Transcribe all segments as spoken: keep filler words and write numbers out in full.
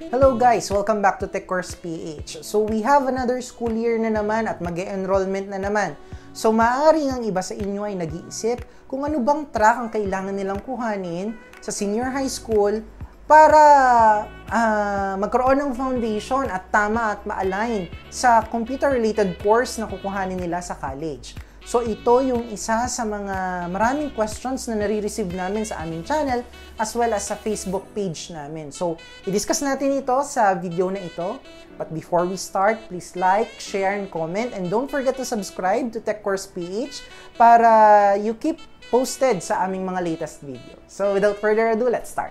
Hello guys! Welcome back to Tech Course P H. So we have another school year na naman at mag-e-enrollment na naman. So maaaring ang iba sa inyo ay nag-iisip kung ano bang track ang kailangan nilang kuhanin sa senior high school para uh, magkaroon ng foundation at tama at ma-align sa computer-related course na kukuhanin nila sa college. So ito yung isa sa mga maraming questions na nare-receive namin sa aming channel as well as sa Facebook page namin. So i-discuss natin ito sa video na ito. But before we start, please like, share, and comment. And don't forget to subscribe to Tech Course P H para you keep posted sa aming mga latest video. So without further ado, let's start.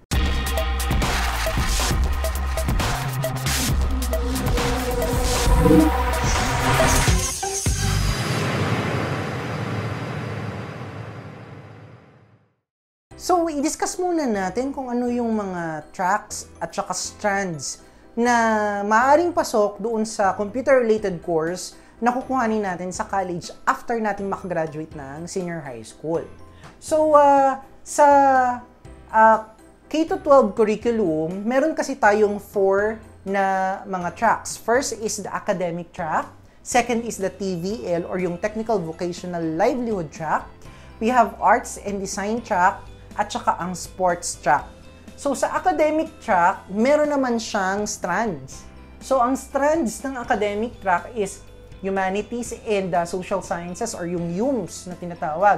So, i-discuss muna natin kung ano yung mga tracks at saka strands na maaaring pasok doon sa computer-related course na kukuhanin natin sa college after natin makagraduate ng senior high school. So, uh, sa uh, K to twelve curriculum, meron kasi tayong four na mga tracks. First is the academic track. Second is the T V L or yung Technical-Vocational Livelihood track. We have arts and design track at saka ang sports track. So, sa academic track, meron naman siyang strands. So, ang strands ng academic track is humanities and uh, social sciences or yung U M S na tinatawag.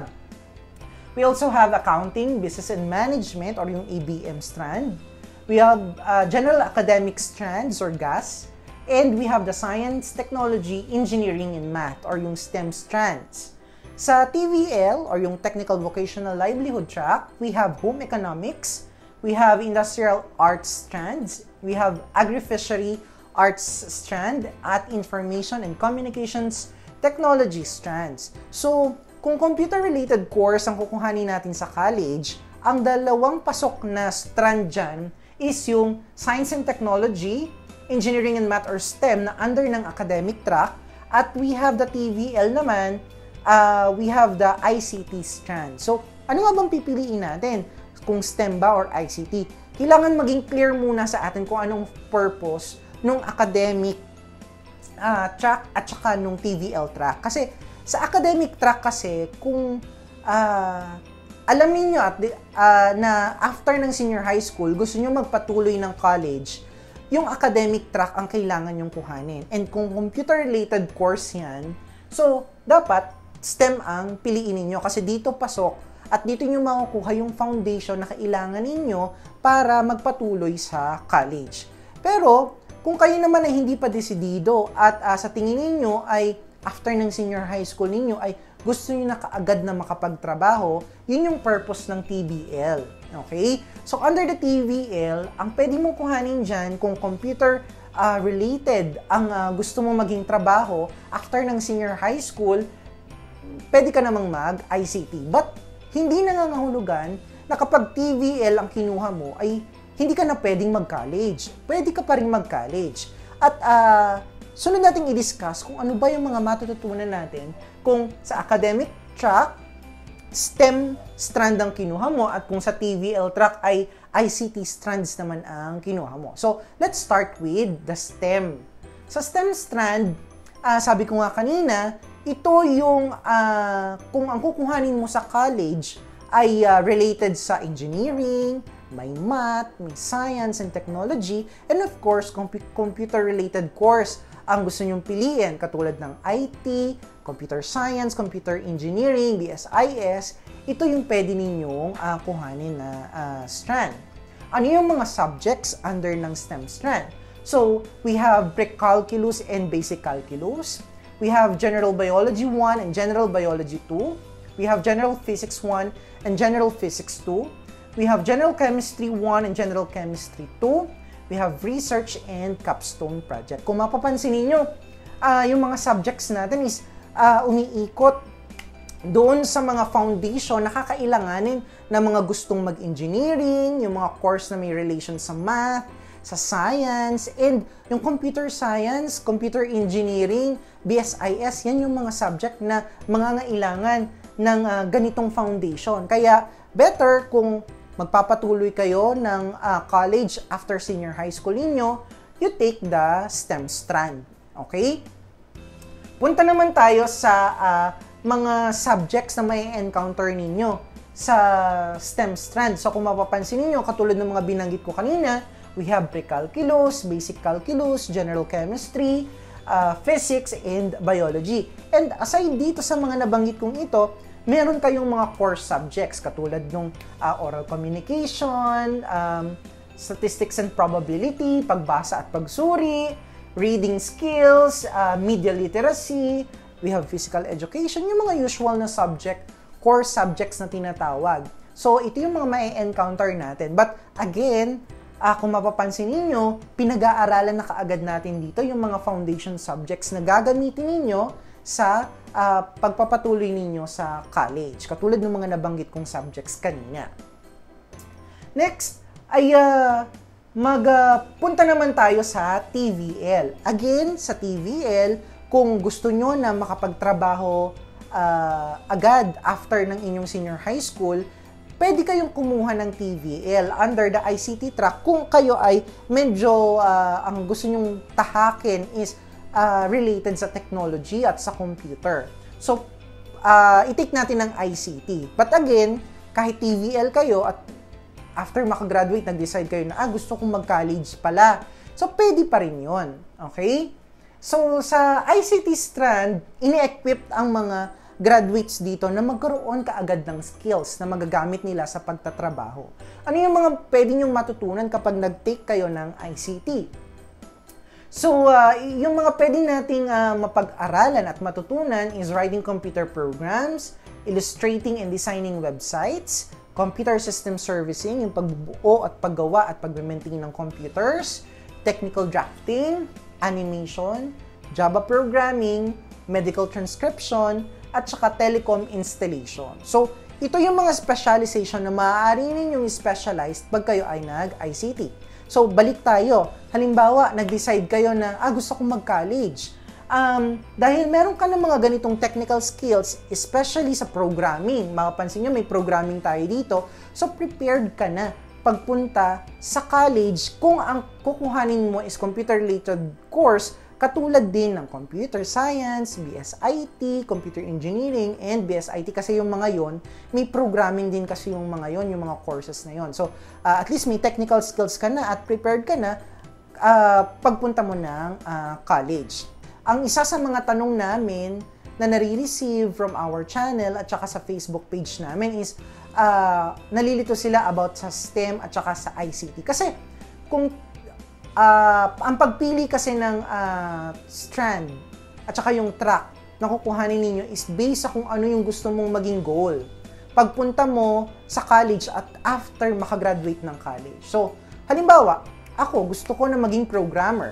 We also have accounting, business and management or yung A B M strand. We have uh, general academic strands or G A S. And we have the science, technology, engineering, and math or yung STEM strands. Sa T V L, or yung Technical-Vocational Livelihood track, we have home economics, we have industrial arts strands, we have agri-fishery arts strand, at information and communications technology strands. So, kung computer-related course ang kukuhanin natin sa college, ang dalawang pasok na strand dyan is yung science and technology, engineering and math or STEM na under ng academic track, at we have the T V L naman, Uh, we have the I C T strand. So, ano nga bang pipiliin natin? Kung STEM ba or I C T? Kailangan maging clear muna sa atin kung anong purpose nung academic uh, track at saka nung T V L track. Kasi sa academic track kasi, kung uh, alam niyo at uh, na after ng senior high school, gusto niyo magpatuloy ng college, yung academic track ang kailangan yung kuhanin. And kung computer-related course yan, so dapat STEM ang piliin ninyo kasi dito pasok at dito nyo makukuha yung foundation na kailangan ninyo para magpatuloy sa college. Pero, kung kayo naman ay hindi pa desidido at uh, sa tingin ninyo ay after ng senior high school ninyo ay gusto nyo na kaagad na makapagtrabaho, yun yung purpose ng T V L. Okay? So, under the T V L, ang pwede mong kuhanin dyan kung computer uh, related ang uh, gusto mong maging trabaho after ng senior high school, pwede ka namang mag-I C T. But, hindi nangangahulugan na kapag T V L ang kinuha mo, ay hindi ka na pwedeng mag-college. Pwede ka pa rin mag-college. At, uh, sunod natin i-discuss kung ano ba yung mga matututunan natin kung sa academic track, STEM strand ang kinuha mo, at kung sa T V L track ay I C T strands naman ang kinuha mo. So, let's start with the STEM. Sa STEM strand, uh, sabi ko nga kanina, ito yung uh, kung ang kukuhanin mo sa college ay uh, related sa engineering, may math, may science and technology, and of course, com- computer-related course ang gusto nyong piliin, katulad ng I T, computer science, computer engineering, B S I S, ito yung pwede ninyong uh, kuhanin na uh, strand. Ano yung mga subjects under ng STEM strand? So, we have pre-calculus and basic calculus. We have General Biology one and General Biology two. We have General Physics one and General Physics two. We have General Chemistry one and General Chemistry two. We have Research and Capstone Project. Kung mapapansin niyo, uh, yung mga subjects natin is uh, umiikot doon sa mga foundation na kakailanganin ng mga gustong mag-engineering, yung mga course na may relation sa math, sa science, and yung computer science, computer engineering, B S I S, yan yung mga subject na mangangailangan ng uh, ganitong foundation. Kaya, better kung magpapatuloy kayo ng uh, college after senior high school ninyo, you take the STEM strand. Okay? Punta naman tayo sa uh, mga subjects na may encounter ninyo sa STEM strand. So kung mapapansin niyo, katulad ng mga binanggit ko kanina, we have pre-calculus, basic calculus, general chemistry, uh, physics, and biology. And aside dito sa mga nabanggit kong ito, meron kayong mga core subjects katulad ng uh, oral communication, um, statistics and probability, pagbasa at pagsuri, reading skills, uh, media literacy, we have physical education, yung mga usual na subject, core subjects na tinatawag. So, ito yung mga ma-encounter natin. But again, uh, kung mapapansin ninyo, pinag-aaralan na kaagad natin dito yung mga foundation subjects na gagamitin ninyo sa uh, pagpapatuloy ninyo sa college. Katulad ng mga nabanggit kong subjects kanina. Next, ay uh, magpunta uh, naman tayo sa T V L. Again, sa T V L, kung gusto nyo na makapagtrabaho uh, agad after ng inyong senior high school, pwede kayong kumuha ng T V L under the I C T track kung kayo ay medyo uh, ang gusto nyong tahakin is uh, related sa technology at sa computer. So, uh, i-take natin ng I C T. But again, kahit T V L kayo at after makagraduate, nag-decide kayo na, ah, gusto kong mag-college pala. So, pwede pa rin yun. Okay? So, sa I C T strand, ini-equip ang mga graduates dito na magkaroon kaagad ng skills na magagamit nila sa pagtatrabaho. Ano yung mga pwede nyong matutunan kapag nag-take kayo ng I C T? So, uh, yung mga pwede nating uh, mapag-aralan at matutunan is writing computer programs, illustrating and designing websites, computer system servicing, yung pagbuo at paggawa at pag-maintain ng computers, technical drafting, animation, Java programming, medical transcription, at saka telecom installation. So, ito yung mga specialization na maaari ninyong specialized pag kayo ay nag-I C T. So, balik tayo. Halimbawa, nag-decide kayo na, ah, gusto kong mag-college. Um, dahil meron ka ng mga ganitong technical skills, especially sa programming. Makapansin nyo, may programming tayo dito. So, prepared ka na pagpunta sa college kung ang kukuhanin mo is computer-related course, katulad din ng computer science, B S I T, computer engineering, and B S I T. Kasi yung mga yon, may programming din kasi yung mga yon, yung mga courses na yon. So, uh, at least may technical skills ka na at prepared ka na uh, pagpunta mo ng uh, college. Ang isa sa mga tanong namin na nare-receive from our channel at saka sa Facebook page namin is uh, nalilito sila about sa STEM at saka sa I C T. Kasi kung uh, ang pagpili kasi ng uh, strand at saka yung track na kukuhanin ninyo is based sa kung ano yung gusto mong maging goal pagpunta mo sa college at after makagraduate ng college. So, halimbawa, ako gusto ko na maging programmer.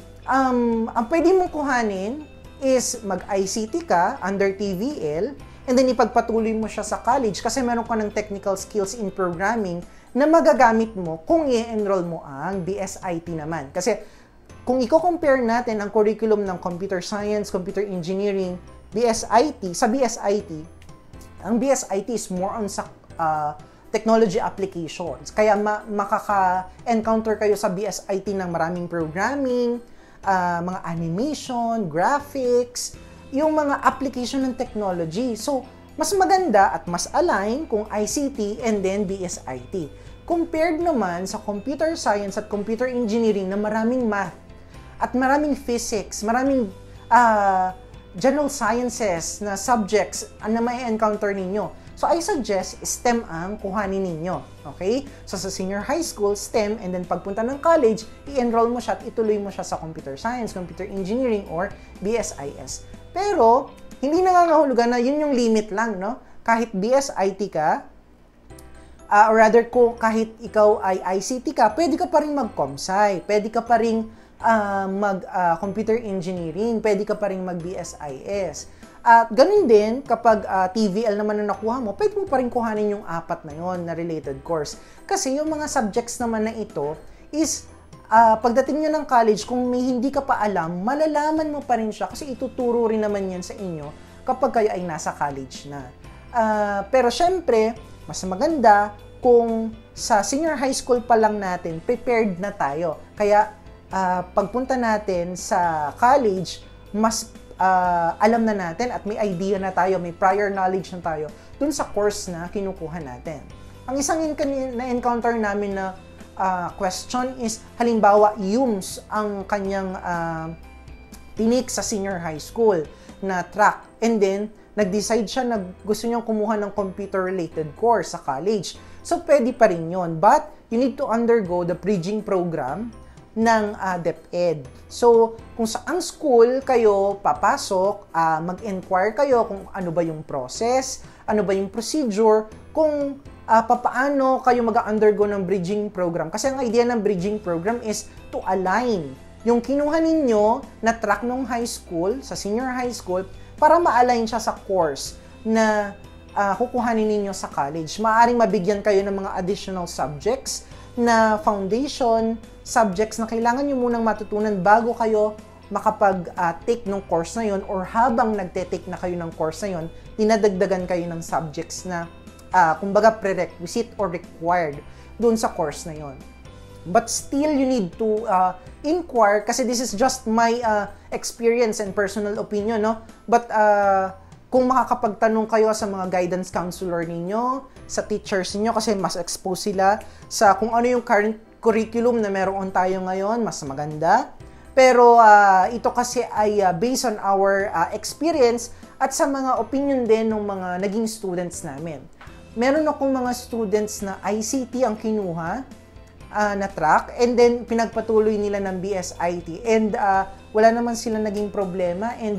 Um, ang pwede mong kuhanin is mag-I C T ka under T V L and then ipagpatuloy mo siya sa college kasi meron ka ng technical skills in programming na magagamit mo kung i-enroll mo ang B S I T naman. Kasi kung i-compare natin ang curriculum ng computer science, computer engineering, B S I T, sa B S I T, ang B S I T is more on sa uh, technology applications. Kaya ma- makaka-encounter kayo sa B S I T ng maraming programming, Uh, mga animation, graphics, yung mga application ng technology. So, mas maganda at mas align kung I C T and then B S I T. Compared naman sa computer science at computer engineering na maraming math at maraming physics, maraming uh, general sciences na subjects na may encounter ninyo. So, I suggest STEM ang kuhanin ninyo. Okay? So, sa senior high school, STEM, and then pagpunta ng college, i-enroll mo siya at ituloy mo siya sa computer science, computer engineering, or B S I S. Pero, hindi nangangahulugan na yun yung limit lang, no? Kahit B S I T ka, uh, or rather, ko, kahit ikaw ay I C T ka, pwede ka pa rin mag-comsci, pwede ka pa rin uh, mag-computer uh, engineering, pwede ka pa rin mag-B S I S. At ganun din, kapag uh, T V L naman na nakuha mo, pwede mo pa rin kuhanin yung apat na yon na related course. Kasi yung mga subjects naman na ito is, uh, pagdating nyo ng college, kung may hindi ka pa alam, malalaman mo pa rin siya kasi ituturo rin naman yan sa inyo kapag kayo ay nasa college na. Uh, pero syempre, mas maganda kung sa senior high school pa lang natin, prepared na tayo. Kaya, uh, pagpunta natin sa college, mas uh, alam na natin at may idea na tayo, may prior knowledge na tayo dun sa course na kinukuha natin. Ang isang na-encounter namin na uh, question is, halimbawa, U M S ang kanyang uh, tinik sa senior high school na track. And then, nag-decide siya na gusto niyang kumuha ng computer-related course sa college. So, pwede pa rin yun. But, you need to undergo the bridging program ng uh, DepEd. So, kung saang school kayo papasok, uh, mag-inquire kayo kung ano ba yung process, ano ba yung procedure, kung uh, papaano kayo mag-undergo ng bridging program. Kasi ang idea ng bridging program is to align yung kinuha ninyo na track ng high school, sa senior high school, para ma-align siya sa course na uh, kukuhanin ninyo sa college. Maaring mabigyan kayo ng mga additional subjects na foundation subjects na kailangan nyo munang matutunan bago kayo makapag-take uh, ng course na yon, or habang nagte-take na kayo ng course na yon, dinadagdagan kayo ng subjects na uh, kumbaga prerequisite or required doon sa course na yon. But still, you need to uh, inquire, kasi this is just my uh, experience and personal opinion, no? But uh, kung makakapagtanong kayo sa mga guidance counselor ninyo, sa teachers ninyo, kasi mas expose sila sa kung ano yung current curriculum na meron tayo ngayon, mas maganda. Pero uh, ito kasi ay uh, based on our uh, experience at sa mga opinion din ng mga naging students namin. Meron akong mga students na I C T ang kinuha, Uh, na track, and then pinagpatuloy nila ng B S I T, and uh, wala naman sila naging problema, and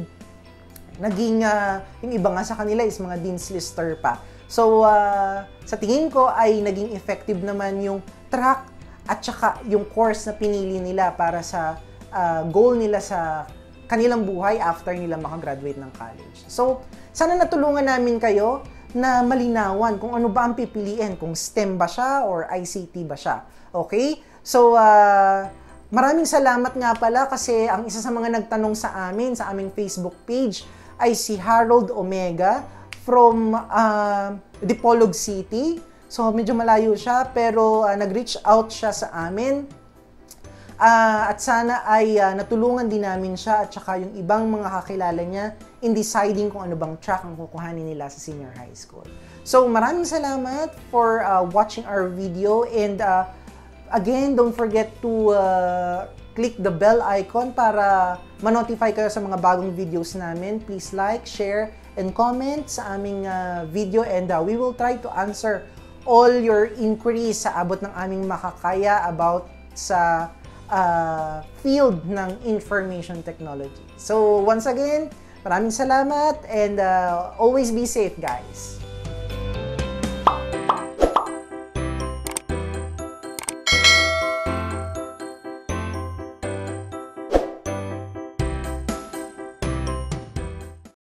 naging uh, yung iba nga sa kanila is mga Dean's Lister pa. So uh, sa tingin ko ay naging effective naman yung track at saka yung course na pinili nila para sa uh, goal nila sa kanilang buhay after nila makagraduate ng college. So sana natulungan namin kayo na malinawan kung ano ba ang pipiliin, kung STEM ba siya or I C T ba siya. Okay? So, uh, maraming salamat nga pala kasi ang isa sa mga nagtanong sa amin, sa aming Facebook page, ay si Harold Omega from uh, Dipolog City. So, medyo malayo siya, pero uh, nag-reach out siya sa amin. Uh, at sana ay uh, natulungan din namin siya at saka yung ibang mga kakilala niya in deciding kung ano bang track ang kukuhanin nila sa senior high school. So, maraming salamat for uh, watching our video, and uh, again, don't forget to uh, click the bell icon para ma-notify kayo sa mga bagong videos namin. Please like, share, and comment sa aming uh, video, and uh, we will try to answer all your inquiries sa abot ng aming makakaya about sa uh, field ng information technology. So, once again, maraming salamat, and uh, always be safe, guys.